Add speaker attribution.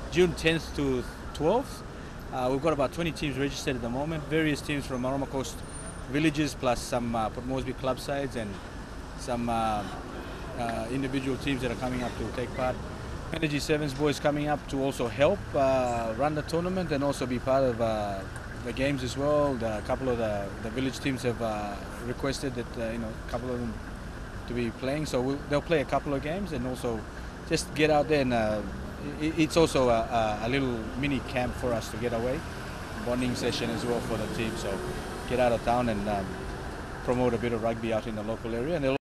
Speaker 1: June 10th to 12th. We've got about 20 teams registered at the moment, various teams from Marama Coast villages, plus some Port Moresby club sides and some individual teams that are coming up to take part. Energy Sevens boys coming up to also help run the tournament and also be part of the games as well. A couple of the village teams have requested that a couple of them to be playing, so they'll play a couple of games and also just get out there and it's also a little mini camp for us to get away, bonding session as well for the team. So get out of town and promote a bit of rugby out in the local area. And